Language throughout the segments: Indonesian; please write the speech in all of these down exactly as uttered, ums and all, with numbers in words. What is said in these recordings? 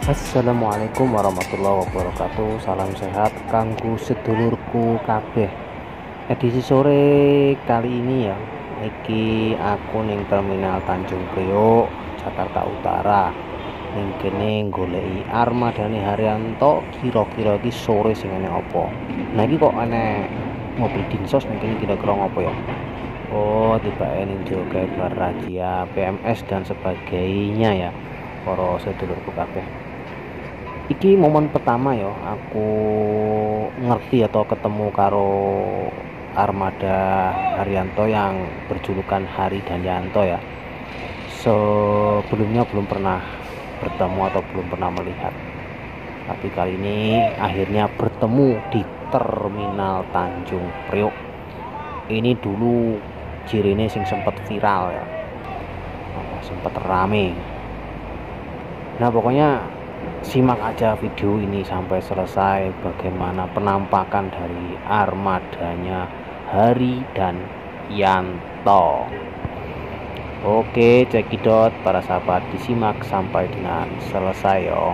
Assalamualaikum warahmatullahi wabarakatuh. Salam sehat kanggo sedulurku kabeh. Edisi sore kali ini ya, iki aku ning Terminal Tanjung Priok, Jakarta Utara. Ning kene goleki armadane Haryanto, kira-kira iki sore sing enek apa. Nah iki kok enek mobil dinsos ning kene, kira-kira ngopo ya? Oh, tibake ning Jogai Bar Razia, P M S dan sebagainya ya. Para sedulurku kabeh. Iki momen pertama ya aku ngerti atau ketemu karo armada Haryanto yang berjulukan Hari dan Yanto ya. Sebelumnya belum pernah bertemu atau belum pernah melihat, tapi kali ini akhirnya bertemu di Terminal Tanjung Priok. Ini dulu jirine sing sempat viral ya, sempat rame. Nah pokoknya simak aja video ini sampai selesai, bagaimana penampakan dari armadanya Hari dan Yanto. Oke, cekidot para sahabat, disimak sampai dengan selesai yo.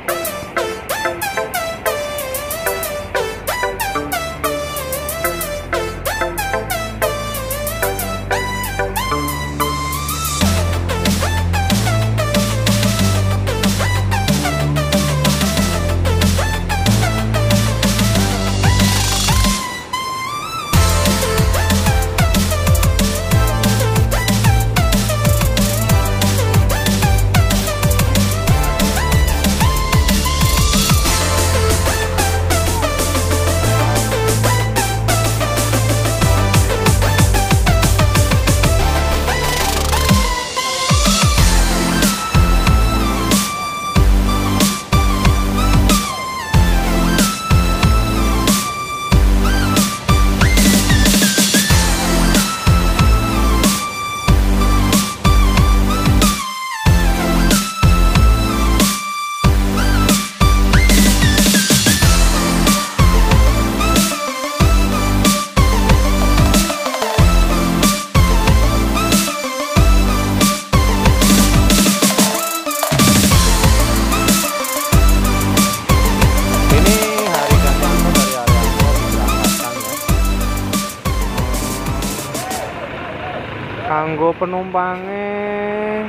Kanggo penumpangnya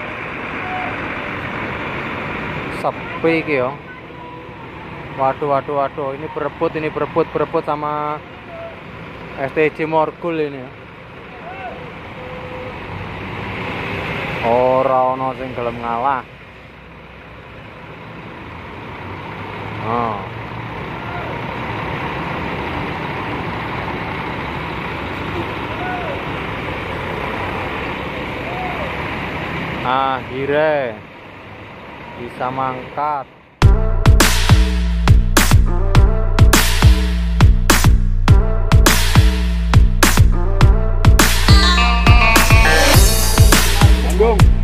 sepi iki ya. Waduh waduh waduh, ini berebut ini berebut berebut sama S T J Morgul ini ya. Ora ono sing gelem ngalah. Oh. Akhirnya bisa mangkat. Tanggung.